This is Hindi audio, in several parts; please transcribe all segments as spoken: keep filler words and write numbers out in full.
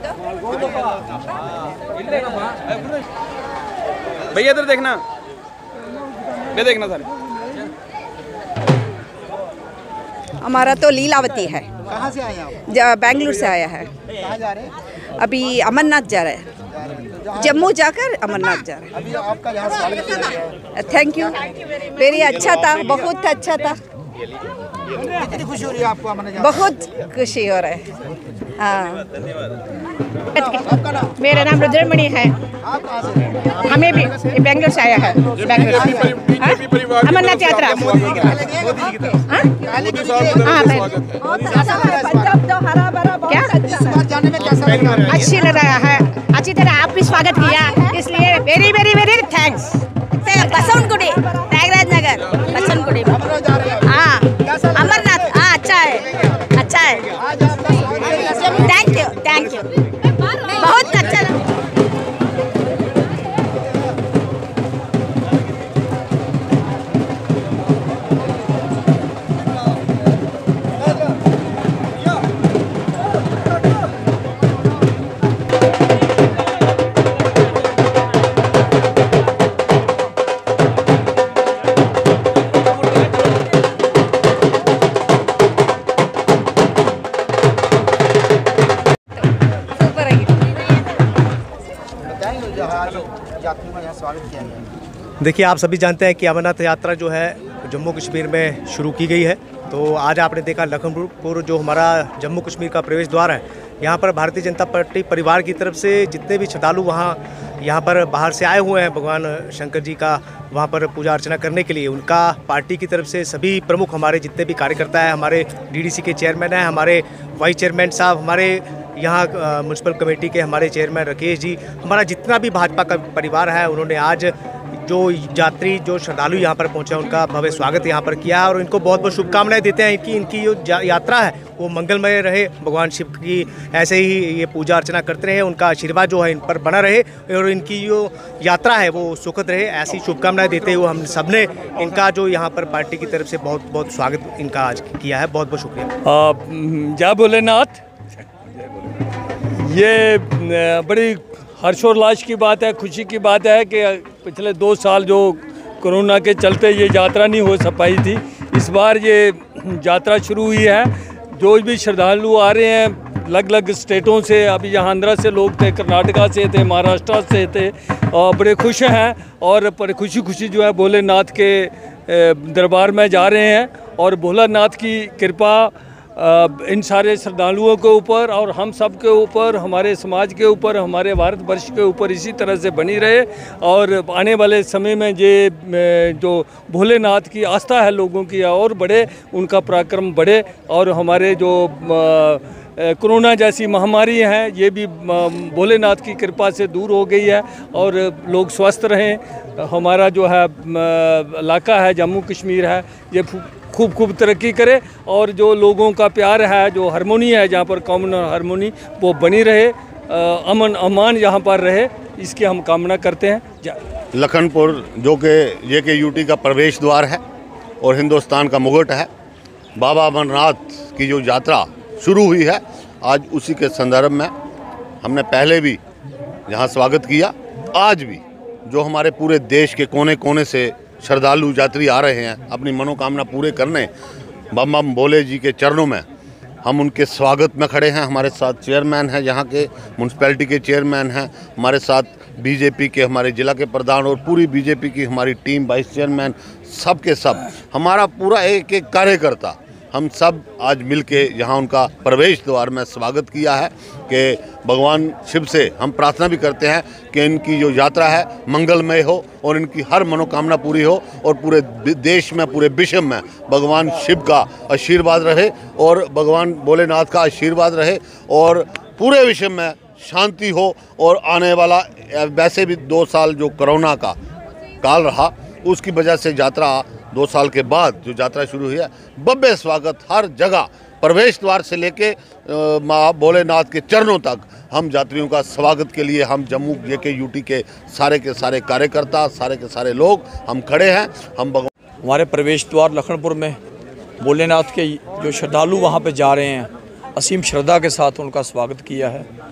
भैया इधर देखना, ये देखना सर। हमारा तो लीलावती है। कहाँ से आए आप? बेंगलुरु से आया है। कहाँ जा रहे हैं? अभी अमरनाथ जा रहे हैं, जम्मू जाकर अमरनाथ जा रहे अभी आपका यहाँ स्वागत किया गया। हैं। थैंक यू, वेरी अच्छा था, बहुत अच्छा था। कितनी खुशी हो रही है आपको अमरनाथ जाने? बहुत खुशी हो रहा है। हाँ, आपका नाम? मेरा नाम रुद्रमणि है। आप कहाँ से हैं? हमें भी बेंगलोर से आया है, बेंगलोर से। हाँ? अमरनाथ यात्रा। हाँ? हाँ, मैं- पंजाब तो हरा भरा बहुत क्या? अच्छा है। बात जानने में कैसा लग रहा है? अच्छी लग रहा है, अच्छी तरह आप भी स्वागत किया, इसलिए very very very thanks. Basavanagudi, Tyagaraja Nagar, Basavanagudi. Amarnath जा रहे हैं। हाँ, कैसा लग रहा है? अमरनाथ। हाँ, अच्छा है, अच्छा है। आज आपका स्वागत किया गया। थैंक यू, थैंक यू, बहुत अच्छा लगा। बताएंगे जो आज यात्रियों का यहाँ स्वागत किया गया। देखिए, आप सभी जानते हैं कि अमरनाथ यात्रा जो है जम्मू कश्मीर में शुरू की गई है। तो आज आपने देखा लखनपुर जो हमारा जम्मू कश्मीर का प्रवेश द्वार है, यहाँ पर भारतीय जनता पार्टी परिवार की तरफ से जितने भी श्रद्धालु वहाँ यहाँ पर बाहर से आए हुए हैं भगवान शंकर जी का वहाँ पर पूजा अर्चना करने के लिए, उनका पार्टी की तरफ से सभी प्रमुख हमारे जितने भी कार्यकर्ता हैं, हमारे डीडीसी के चेयरमैन हैं, हमारे वाइस चेयरमैन साहब, हमारे यहाँ म्यूनसिपल कमेटी के हमारे चेयरमैन राकेश जी, हमारा जितना भी भाजपा का परिवार है, उन्होंने आज जो यात्री जो श्रद्धालु यहाँ पर पहुँचे उनका भव्य स्वागत यहाँ पर किया और इनको बहुत बहुत शुभकामनाएं देते हैं कि इनकी जो यात्रा है वो मंगलमय रहे, भगवान शिव की ऐसे ही ये पूजा अर्चना करते रहे, उनका आशीर्वाद जो है इन पर बना रहे और इनकी जो यात्रा है वो सुखद रहे, ऐसी शुभकामनाएं देते हुए हम सब ने इनका जो यहाँ पर पार्टी की तरफ से बहुत बहुत स्वागत इनका आज किया है। बहुत बहुत शुक्रिया। जय भोलेनाथ। ये बड़ी हर्षोल्लास की बात है, खुशी की बात है कि पिछले दो साल जो कोरोना के चलते ये यात्रा नहीं हो सक पाई थी, इस बार ये यात्रा शुरू हुई है। जो भी श्रद्धालु आ रहे हैं अलग अलग स्टेटों से, अभी यहाँ आंध्रा से लोग थे, कर्नाटका से थे, महाराष्ट्र से थे, और बड़े खुश हैं और बड़े खुशी खुशी जो है भोलेनाथ के दरबार में जा रहे हैं। और भोलेनाथ की कृपा इन सारे श्रद्धालुओं के ऊपर और हम सब के ऊपर, हमारे समाज के ऊपर, हमारे भारतवर्ष के ऊपर इसी तरह से बनी रहे और आने वाले समय में ये जो भोलेनाथ की आस्था है लोगों की और बढ़े, उनका पराक्रम बढ़े और हमारे जो कोरोना जैसी महामारी है ये भी भोलेनाथ की कृपा से दूर हो गई है और लोग स्वस्थ रहें। हमारा जो है इलाका है जम्मू कश्मीर है ये खूब खूब तरक्की करे और जो लोगों का प्यार है, जो हारमोनी है जहाँ पर कॉमन हारमोनी वो बनी रहे, अमन अमान यहाँ पर रहे, इसकी हम कामना करते हैं। लखनपुर जो कि ये के यूटी का प्रवेश द्वार है और हिंदुस्तान का मुकुट है, बाबा अमरनाथ की जो यात्रा शुरू हुई है आज उसी के संदर्भ में हमने पहले भी यहाँ स्वागत किया। आज भी जो हमारे पूरे देश के कोने कोने से श्रद्धालु यात्री आ रहे हैं अपनी मनोकामना पूरे करने, बम बम भोले जी के चरणों में हम उनके स्वागत में खड़े हैं। हमारे साथ चेयरमैन हैं, यहाँ के म्यूनसिपैलिटी के चेयरमैन हैं, हमारे साथ बीजेपी के हमारे ज़िला के प्रधान और पूरी बीजेपी की हमारी टीम, वाइस चेयरमैन, सब के सब हमारा पूरा एक एक कार्यकर्ता, हम सब आज मिलके यहाँ उनका प्रवेश द्वार में स्वागत किया है कि भगवान शिव से हम प्रार्थना भी करते हैं कि इनकी जो यात्रा है मंगलमय हो और इनकी हर मनोकामना पूरी हो और पूरे देश में, पूरे विश्व में भगवान शिव का आशीर्वाद रहे और भगवान भोलेनाथ का आशीर्वाद रहे और पूरे विश्व में शांति हो। और आने वाला वैसे भी दो साल जो कोरोना का काल रहा उसकी वजह से यात्रा दो साल के बाद जो यात्रा शुरू हुई है, भव्य स्वागत हर जगह प्रवेश द्वार से लेके माँ भोलेनाथ के चरणों तक हम यात्रियों का स्वागत के लिए हम जम्मू जे के यूटी के सारे के सारे कार्यकर्ता, सारे के सारे लोग हम खड़े हैं। हम हमारे प्रवेश द्वार लखनपुर में भोलेनाथ के जो श्रद्धालु वहाँ पे जा रहे हैं, असीम श्रद्धा के साथ उनका स्वागत किया है।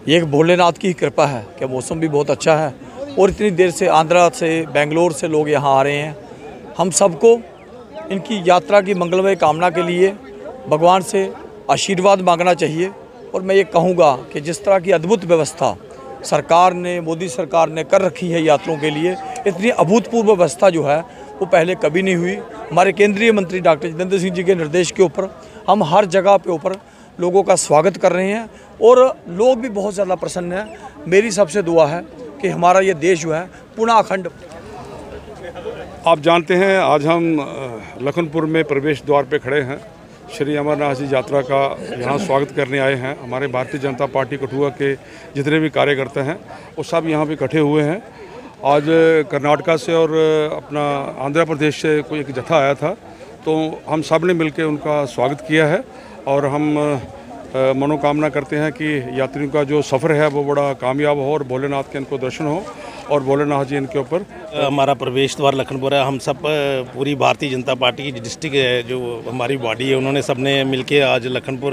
ये एक भोलेनाथ की कृपा है कि मौसम भी बहुत अच्छा है और इतनी देर से आंध्रा से बेंगलोर से लोग यहाँ आ रहे हैं। हम सबको इनकी यात्रा की मंगलमय कामना के लिए भगवान से आशीर्वाद मांगना चाहिए। और मैं ये कहूँगा कि जिस तरह की अद्भुत व्यवस्था सरकार ने, मोदी सरकार ने कर रखी है यात्रियों के लिए, इतनी अभूतपूर्व व्यवस्था जो है वो पहले कभी नहीं हुई। हमारे केंद्रीय मंत्री डॉक्टर जितेंद्र सिंह जी के निर्देश के ऊपर हम हर जगह पे ऊपर लोगों का स्वागत कर रहे हैं और लोग भी बहुत ज़्यादा प्रसन्न हैं। मेरी सबसे दुआ है कि हमारा ये देश जो है पुनः अखंड। आप जानते हैं आज हम लखनपुर में प्रवेश द्वार पे खड़े हैं। श्री अमरनाथ जी यात्रा का यहाँ स्वागत करने आए हैं। हमारे भारतीय जनता पार्टी कठुआ के जितने भी कार्यकर्ता हैं वो सब यहाँ पे इकट्ठे हुए हैं। आज कर्नाटका से और अपना आंध्र प्रदेश से कोई एक जत्था आया था, तो हम सब ने मिलकर उनका स्वागत किया है और हम मनोकामना करते हैं कि यात्रियों का जो सफ़र है वो बड़ा कामयाब हो और भोलेनाथ के इनको दर्शन हो और भोलेनाथ जी इनके ऊपर। हमारा प्रवेश द्वार लखनपुर है। हम सब पूरी भारतीय जनता पार्टी की डिस्ट्रिक्ट जो हमारी बॉडी है उन्होंने सबने मिलके आज लखनपुर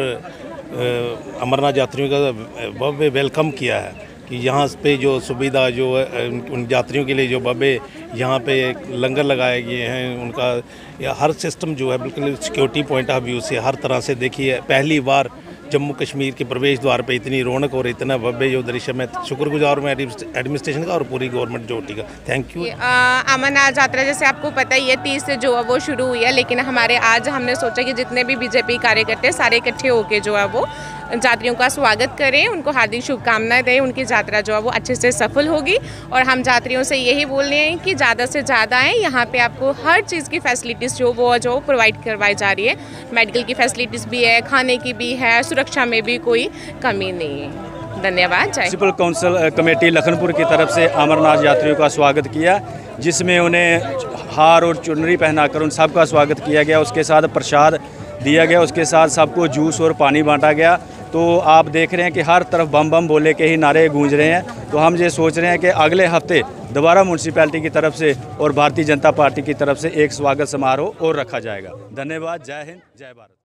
अमरनाथ यात्रियों का भव्य वेलकम किया है कि यहाँ पे जो सुविधा जो उन यात्रियों के लिए जो भव्य यहाँ पे लंगर लगाए गए हैं, उनका हर सिस्टम जो है बिल्कुल सिक्योरिटी पॉइंट ऑफ व्यू से हर तरह से देखिए पहली बार जम्मू कश्मीर के प्रवेश द्वार पे इतनी रौनक और इतना भव्य जो दृश्य में शुक्रगुजार हूँ एडमिनिस्ट्रेशन का और पूरी गवर्नमेंट जोटी का। Thank you. अमरनाथ यात्रा जैसे आपको पता ही है तीस से जो है वो शुरू हुई है, लेकिन हमारे आज हमने सोचा कि जितने भी बीजेपी कार्यकर्ता सारे इकट्ठे होके जो है वो यात्रियों का स्वागत करें, उनको हार्दिक शुभकामनाएं दें। उनकी यात्रा जो है वो अच्छे से सफल होगी और हम यात्रियों से यही बोल रहे हैं कि ज़्यादा से ज़्यादा आएँ। यहाँ पे आपको हर चीज़ की फैसिलिटीज़ जो वो जो प्रोवाइड करवाई जा रही है, मेडिकल की फैसिलिटीज़ भी है, खाने की भी है, सुरक्षा में भी कोई कमी नहीं है। धन्यवाद। म्युनिसिपल काउंसिल कमेटी लखनपुर की तरफ से अमरनाथ यात्रियों का स्वागत किया, जिसमें उन्हें हार और चुनरी पहनाकर उन सबका स्वागत किया गया। उसके साथ प्रसाद दिया गया, उसके साथ सबको जूस और पानी बांटा गया। तो आप देख रहे हैं कि हर तरफ बम बम बोले के ही नारे गूंज रहे हैं। तो हम ये सोच रहे हैं कि अगले हफ्ते दोबारा म्यूनसिपैलिटी की तरफ से और भारतीय जनता पार्टी की तरफ से एक स्वागत समारोह और रखा जाएगा। धन्यवाद। जय हिंद, जय भारत।